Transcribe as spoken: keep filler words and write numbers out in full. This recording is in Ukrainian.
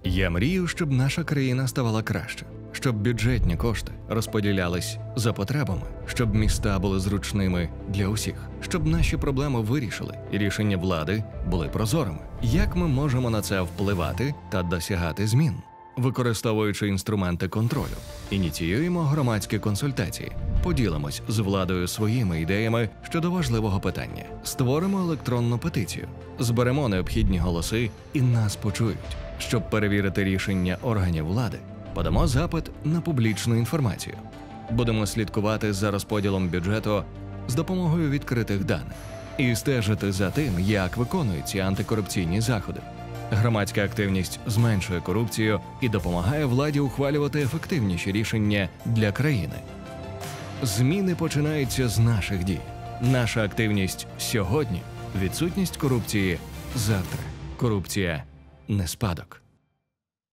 Я мрію, щоб наша країна ставала краще, щоб бюджетні кошти розподілялись за потребами, щоб міста були зручними для усіх, щоб наші проблеми вирішили і рішення влади були прозорими. Як ми можемо на це впливати та досягати змін? Використовуючи інструменти контролю, ініціюємо громадські консультації, поділимось з владою своїми ідеями щодо важливого питання, створимо електронну петицію, зберемо необхідні голоси і нас почують. Щоб перевірити рішення органів влади, подамо запит на публічну інформацію. Будемо слідкувати за розподілом бюджету з допомогою відкритих даних і стежити за тим, як виконуються антикорупційні заходи. Громадська активність зменшує корупцію і допомагає владі ухвалювати ефективніші рішення для країни. Зміни починаються з наших дій. Наша активність сьогодні – відсутність корупції завтра. Корупція – не спадок.